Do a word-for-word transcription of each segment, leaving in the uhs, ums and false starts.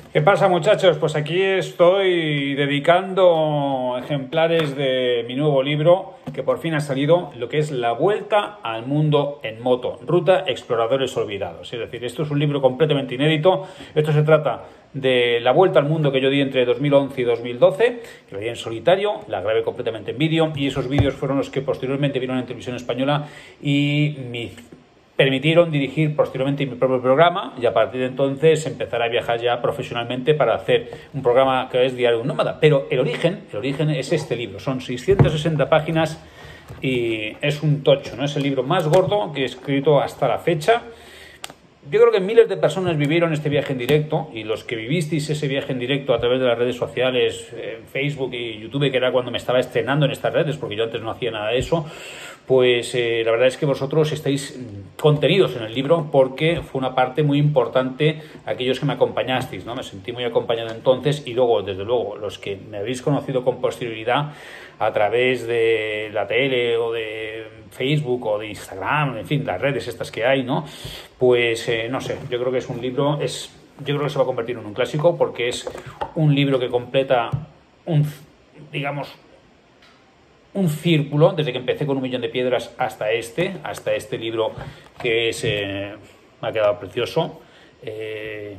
¿Qué pasa, muchachos? Pues aquí estoy dedicando ejemplares de mi nuevo libro que por fin ha salido, lo que es La Vuelta al Mundo en Moto, Ruta Exploradores Olvidados. Es decir, esto es un libro completamente inédito. Esto se trata de la vuelta al mundo que yo di entre dos mil once y dos mil doce, que lo di en solitario, la grabé completamente en vídeo y esos vídeos fueron los que posteriormente vieron en televisión española y mi permitieron dirigir posteriormente mi propio programa y a partir de entonces empezar a viajar ya profesionalmente para hacer un programa que es Diario de un Nómada. Pero el origen, el origen es este libro, son seiscientas sesenta páginas y es un tocho, ¿no? Es el libro más gordo que he escrito hasta la fecha. Yo creo que miles de personas vivieron este viaje en directo y los que vivisteis ese viaje en directo a través de las redes sociales, eh, Facebook y YouTube, que era cuando me estaba estrenando en estas redes, porque yo antes no hacía nada de eso, pues eh, la verdad es que vosotros estáis contenidos en el libro porque fue una parte muy importante aquellos que me acompañasteis, ¿no? Me sentí muy acompañado entonces y luego, desde luego, los que me habéis conocido con posterioridad a través de la tele o de Facebook o de Instagram, en fin, las redes estas que hay, ¿no? Pues eh, no sé, yo creo que es un libro, es, yo creo que se va a convertir en un clásico porque es un libro que completa un, digamos, un círculo desde que empecé con Un Millón de Piedras hasta este, hasta este libro que es, eh, me ha quedado precioso. Eh,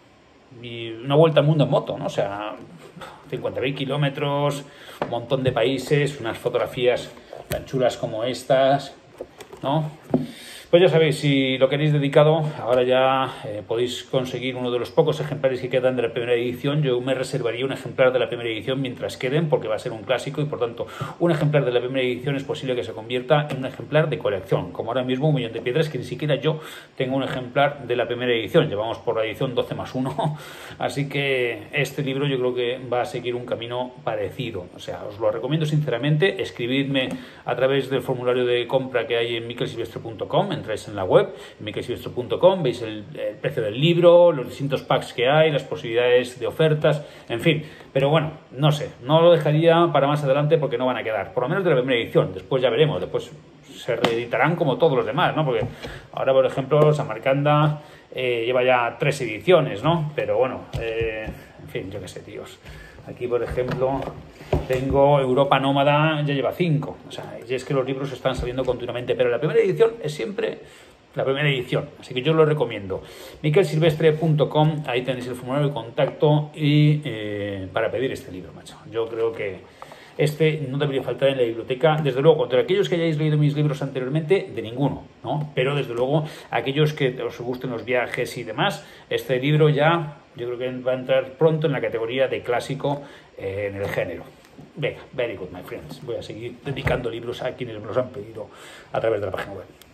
y una vuelta al mundo en moto, ¿no? O sea, cincuenta mil kilómetros, un montón de países, unas fotografías tan chulas como estas, ¿no? Pues ya sabéis, si lo queréis dedicado, ahora ya eh, podéis conseguir uno de los pocos ejemplares que quedan de la primera edición. Yo me reservaría un ejemplar de la primera edición mientras queden, porque va a ser un clásico y por tanto un ejemplar de la primera edición es posible que se convierta en un ejemplar de colección, como ahora mismo Un Millón de Piedras, que ni siquiera yo tengo un ejemplar de la primera edición. Llevamos por la edición doce más uno, así que este libro yo creo que va a seguir un camino parecido. O sea, os lo recomiendo sinceramente. Escribidme a través del formulario de compra que hay en mikel silvestre punto com. Entráis en la web, mikel silvestre punto com, veis el, el precio del libro, los distintos packs que hay, las posibilidades de ofertas, en fin. Pero bueno, no sé, no lo dejaría para más adelante porque no van a quedar, por lo menos de la primera edición. Después ya veremos, después se reeditarán como todos los demás, ¿no? Porque ahora, por ejemplo, Samarcanda eh, lleva ya tres ediciones, ¿no? Pero bueno, eh, en fin, yo qué sé, tíos. Aquí, por ejemplo, tengo Europa Nómada, ya lleva cinco. O sea, y es que los libros están saliendo continuamente, pero la primera edición es siempre la primera edición. Así que yo lo recomiendo. mikel silvestre punto com, ahí tenéis el formulario de contacto y eh, para pedir este libro, macho. Yo creo que este no debería faltar en la biblioteca, desde luego, de aquellos que hayáis leído mis libros anteriormente, de ninguno, ¿no? Pero desde luego, aquellos que os gusten los viajes y demás, este libro ya, yo creo que va a entrar pronto en la categoría de clásico eh, en el género. Venga, very good, my friends. Voy a seguir dedicando libros a quienes me los han pedido a través de la página web.